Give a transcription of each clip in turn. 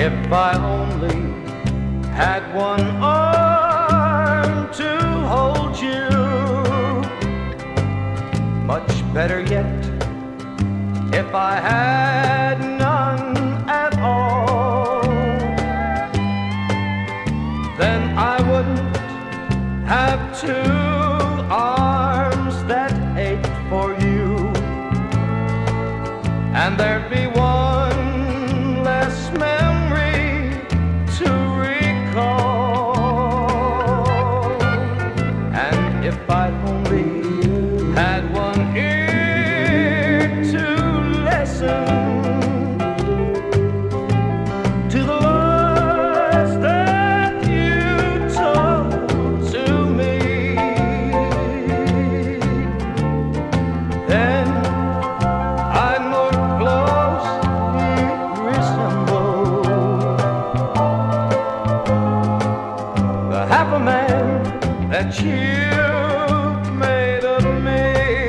If I only had one arm to hold you, much better yet, if I had none at all, then I wouldn't have two arms that ached for you, and there'd be one less memory to recall. And if I only had one ear to listen to the words that you told to me, then I'd more closely resemble the happy man that you made of me.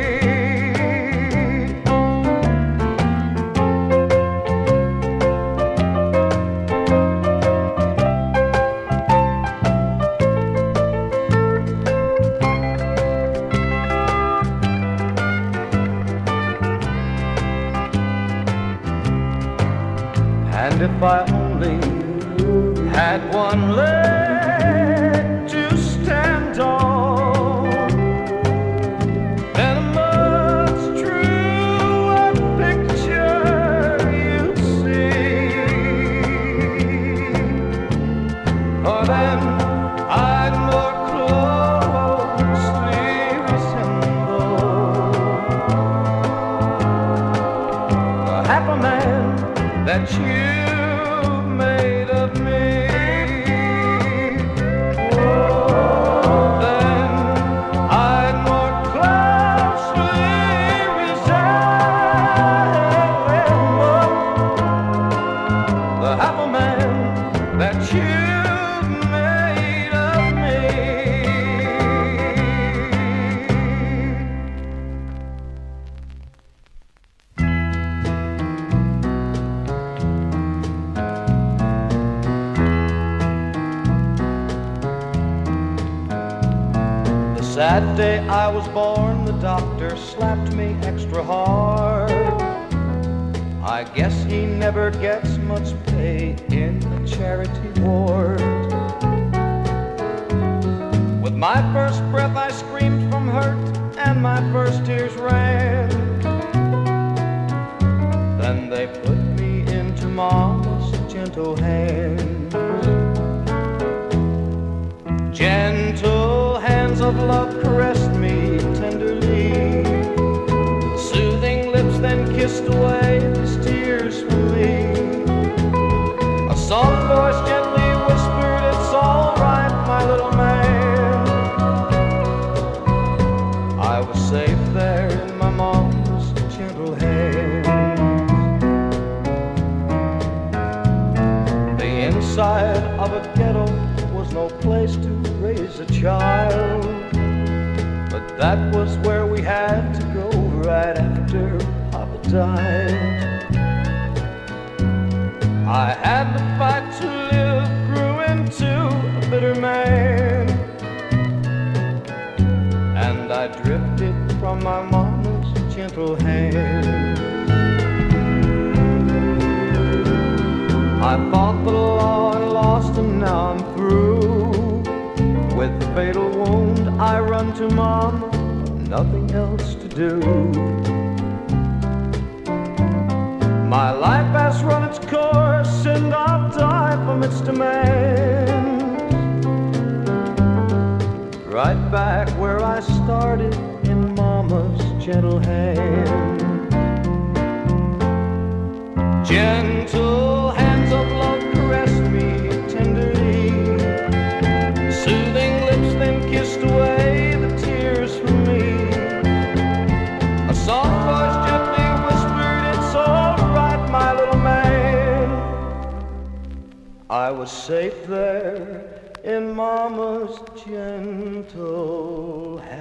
And if I only had one leg to stand on, then a much truer picture you'd see. For then I'd more closely resemble the happy man that you made of me. Oh, then I'd more closely resemble the happy man that you made of me. That day I was born, the doctor slapped me extra hard. I guess he never gets much pay in the charity ward. With my first breath I screamed from hurt, and my first tears ran. Then they put me into Mama's gentle hands. Gentle hands of love caressed me tenderly, soothing lips then kissed away his tears from me. A soft voice gently whispered, "It's all right, my little man." I was safe there in my mom's gentle hands. The inside of a ghetto was no place to raise a child, but that was where we had to go right after Papa died. I had to fight to live, grew into a bitter man, and I drifted from my mama's gentle hand. I fought the law and lost, and now I'm through. With the fatal wound, I run to Mama, nothing else to do. My life has run its course, and I'll die from its demands. Right back where I started, in Mama's gentle hand. Gentle hands of love caressed me tenderly, soothing lips then kissed away the tears from me. A soft voice gently whispered, "It's all right, my little man." I was safe there in Mama's gentle hand.